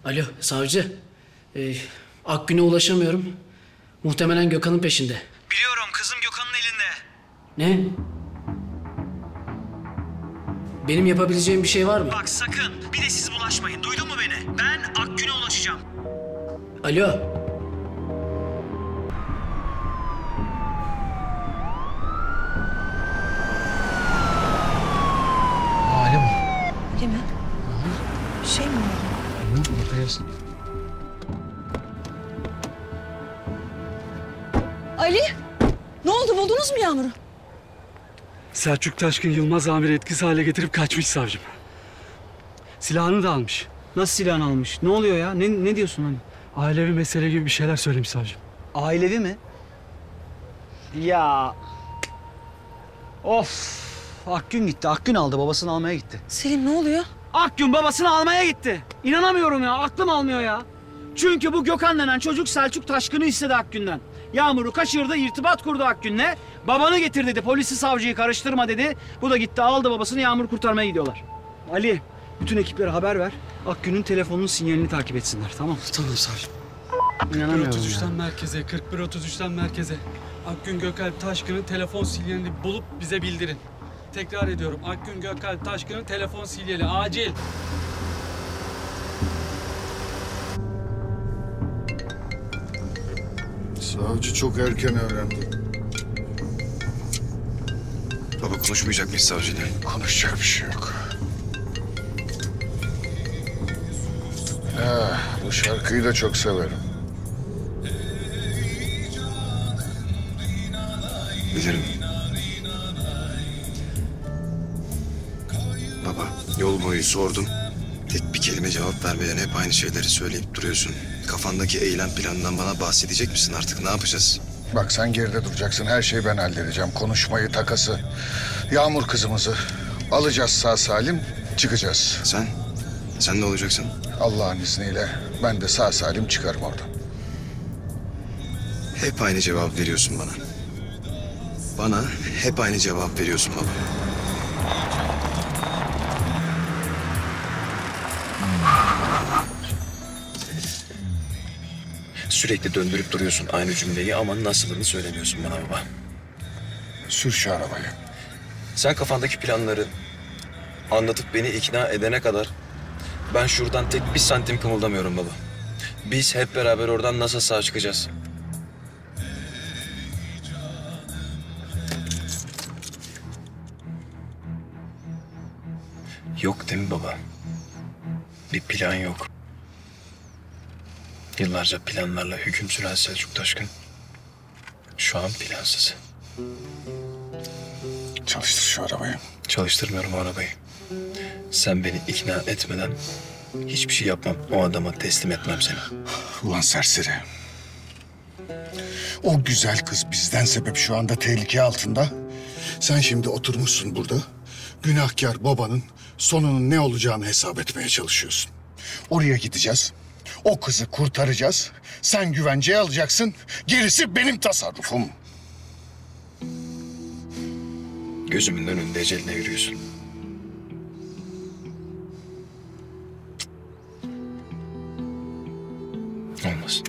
Alo savcı. Akgün'e ulaşamıyorum. Muhtemelen Gökhan'ın peşinde. Biliyorum, kızım Gökhan'ın elinde. Ne? Benim yapabileceğim bir şey var mı? Bak sakın, bir de siz bulaşmayın. Duydun mu beni? Ben Akgün'e ulaşacağım. Alo. Ali mi? Değil mi? Bir şey mi oldu? Bakıyorsun. Ali! Ne oldu, buldunuz mu Yağmur'u? Selçuk Taşkın Yılmaz amiri etkisiz hale getirip kaçmış savcım. Silahını da almış. Nasıl silahını almış? Ne oluyor ya? Ne diyorsun hani? Ailevi mesele gibi bir şeyler söylemiş savcım. Ailevi mi? Ya. Of. Akgün gitti. Akgün aldı. Babasını almaya gitti. Selim ne oluyor? Akgün babasını almaya gitti. İnanamıyorum ya. Aklım almıyor ya. Çünkü bu Gökhan denen çocuk Selçuk Taşkın'ı istedi Akgün'den. Yağmur'u kaçırdı, irtibat kurdu Akgün'le. Babanı getir dedi, polisi savcıyı karıştırma dedi. Bu da gitti aldı babasını, Yağmur'u kurtarmaya gidiyorlar. Ali, bütün ekiplere haber ver. Akgün'ün telefonunun sinyalini takip etsinler, tamam mı? Tamam savcım. İnanamıyorum 4133'ten ya. merkeze, 4133'ten merkeze. Akgün Gökalp Taşkın'ın telefon sinyalini bulup bize bildirin. Tekrar ediyorum. Akgün Gökalp Taşkın'ın telefon sinyali acil. Savcı çok erken öğrendi. Baba konuşmayacak mıyız savcıyla? Konuşacak bir şey yok. Bu şarkıyı da çok severim. Bilirim. Baba yol boyu sordum. Tek bir kelime cevap vermeden hep aynı şeyleri söyleyip duruyorsun. Kafandaki eylem planından bana bahsedecek misin artık? Ne yapacağız? Bak sen geride duracaksın. Her şeyi ben halledeceğim. Konuşmayı, takası. Yağmur kızımızı alacağız sağ salim, çıkacağız. Sen? Sen ne olacaksın? Allah'ın izniyle ben de sağ salim çıkarım oradan. Hep aynı cevap veriyorsun bana. Bana hep aynı cevap veriyorsun baba. Sürekli döndürüp duruyorsun aynı cümleyi ama nasılını söylemiyorsun bana baba. Sür şu arabayı. Sen kafandaki planları anlatıp beni ikna edene kadar ben şuradan tek bir santim kımıldamıyorum baba. Biz hep beraber oradan nasıl sağ çıkacağız? Yok değil mi baba? Bir plan yok. Yıllarca planlarla hüküm süren Selçuk Taşkın şu an plansız. Çalıştır şu arabayı. Çalıştırmıyorum o arabayı. Sen beni ikna etmeden hiçbir şey yapmam. O adama teslim etmem seni. Ulan serseri. O güzel kız bizden sebep şu anda tehlike altında. Sen şimdi oturmuşsun burada. Günahkar babanın sonunun ne olacağını hesap etmeye çalışıyorsun. Oraya gideceğiz. O kızı kurtaracağız. Sen güvenceye alacaksın. Gerisi benim tasarrufum. Gözümün önünde eceline yürüyorsun. Olmaz.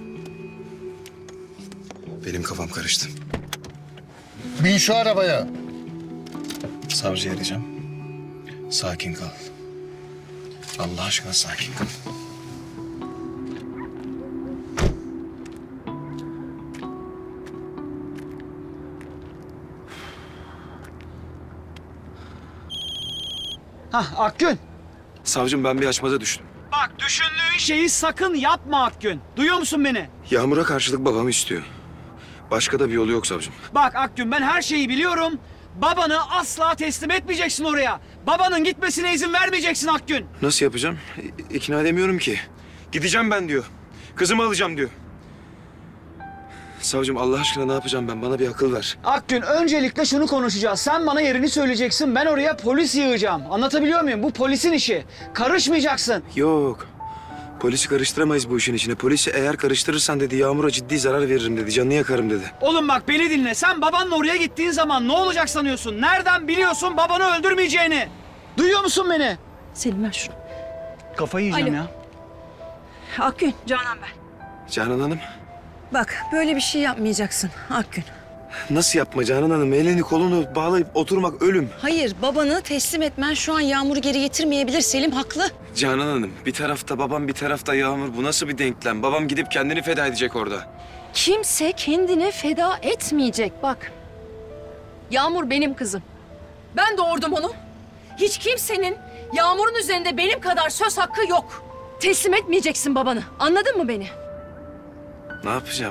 Benim kafam karıştı. Bin şu arabaya. Savcıyı arayacağım. Sakin kal. Allah aşkına sakin kal. Hah Akgün. Savcım ben bir açmaza düştüm. Bak düşündüğün şeyi sakın yapma Akgün. Duyuyor musun beni? Yağmur'a karşılık babamı istiyor. Başka da bir yolu yok savcım. Bak Akgün ben her şeyi biliyorum. Babanı asla teslim etmeyeceksin oraya. Babanın gitmesine izin vermeyeceksin Akgün. Nasıl yapacağım? İkna edemiyorum ki. Gideceğim ben diyor. Kızımı alacağım diyor. Savcım Allah aşkına ne yapacağım ben? Bana bir akıl ver. Akgün öncelikle şunu konuşacağız. Sen bana yerini söyleyeceksin. Ben oraya polis yığacağım. Anlatabiliyor muyum? Bu polisin işi. Karışmayacaksın. Yok. Polisi karıştıramayız bu işin içine. Polisi eğer karıştırırsan dedi Yağmur'a ciddi zarar veririm dedi. Canını yakarım dedi. Oğlum bak beni dinle. Sen babanla oraya gittiğin zaman ne olacak sanıyorsun? Nereden biliyorsun babanı öldürmeyeceğini? Duyuyor musun beni? Selim ver şunu. Kafayı yiyeceğim Alo. ya. Akgün, Canan ben. Canan Hanım, Bak böyle bir şey yapmayacaksın Akgün. nasıl yapma Canan Hanım? Elini kolunu bağlayıp oturmak ölüm. Hayır, babanı teslim etmen şu an Yağmur'u geri getirmeyebilir. Selim haklı. Canan Hanım, bir tarafta babam, bir tarafta Yağmur. Bu nasıl bir denklem? Babam gidip kendini feda edecek orada. Kimse kendini feda etmeyecek bak. Yağmur benim kızım. Ben doğurdum onu. Hiç kimsenin Yağmur'un üzerinde benim kadar söz hakkı yok. Teslim etmeyeceksin babanı. Anladın mı beni? Ne yapacağım?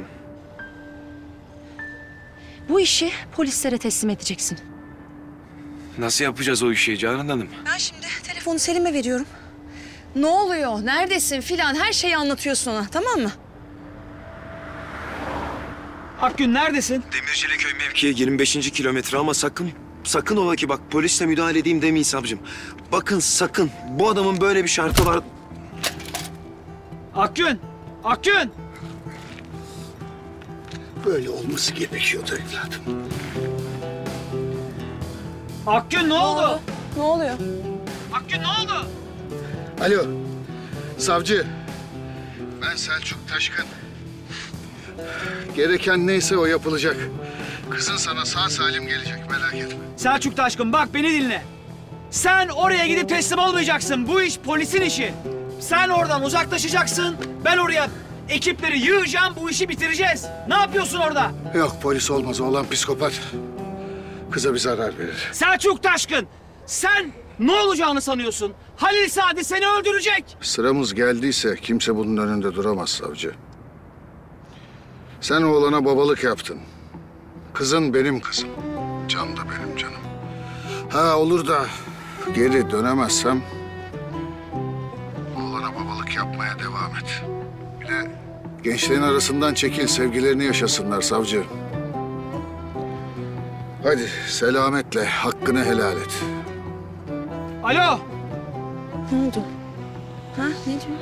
Bu işi polislere teslim edeceksin. Nasıl yapacağız o işi Canan Hanım? Ben şimdi telefonu Selim'e veriyorum. Ne oluyor, neredesin filan her şeyi anlatıyorsun ona, tamam mı? Akgün neredesin? Demircileköy mevkiye 25. kilometre ama sakın ola ki bak polisle müdahale edeyim demeyin savcım. Bakın sakın bu adamın böyle bir şartı var. Akgün! Akgün! Böyle olması gerekiyordu evladım. Akgün ne oldu? Ne oluyor? Akgün ne oldu? Alo, savcı. Ben Selçuk Taşkın. Gereken neyse o yapılacak. Kızın sana sağ salim gelecek, merak etme. Selçuk Taşkın bak beni dinle. Sen oraya gidip teslim olmayacaksın. Bu iş polisin işi. Sen oradan uzaklaşacaksın. Ben oraya ekipleri yığacağım. Bu işi bitireceğiz. Ne yapıyorsun orada? Yok, polis olmaz. Oğlan psikopat. Kıza bir zarar verir. Selçuk Taşkın sen ne olacağını sanıyorsun? Halil Sadi seni öldürecek. Sıramız geldiyse kimse bunun önünde duramaz savcı. Sen oğlana babalık yaptın. Kızın benim kızım. Can da benim canım. Ha olur da geri dönemezsem oğlana babalık yapmaya devam et. Bir de gençlerin arasından çekil, sevgilerini yaşasınlar savcı. Hadi selametle, hakkını helal et. Alo. Ne oldu? Ha, ne diyor?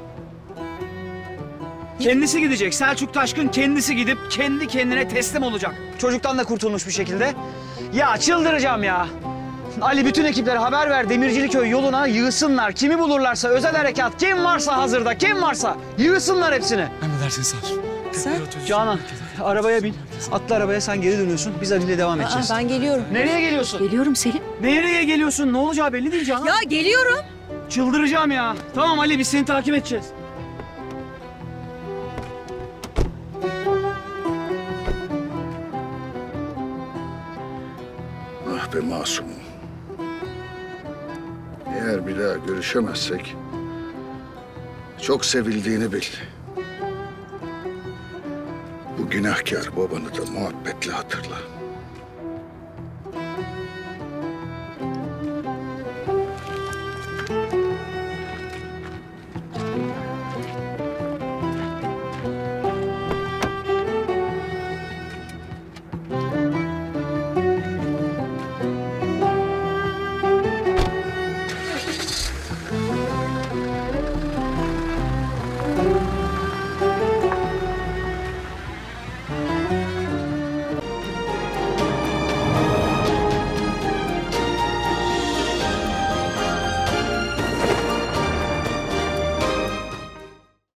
Kendisi gidecek. Selçuk Taşkın kendisi gidip kendi kendine teslim olacak. Çocuktan da kurtulmuş bir şekilde. Ya çıldıracağım ya. Ali bütün ekiplere haber ver. Demircilikköy yoluna yığsınlar. Kimi bulurlarsa özel harekat. Kim varsa hazırda. Kim varsa yığsınlar hepsini. Emredersin savcım. Sen? Canan arabaya bin. Atla arabaya sen geri dönüyorsun. Biz Ali ile devam Aa, edeceğiz. ben geliyorum. Nereye geliyorsun? Geliyorum Selim. Nereye geliyorsun? Ne olacağı belli değil Canan. Ya geliyorum. Çıldıracağım ya. Tamam Ali biz seni takip edeceğiz. Ah be masumum. Eğer bir daha görüşemezsek çok sevildiğini bil. Bu günahkar babanı da muhabbetle hatırla.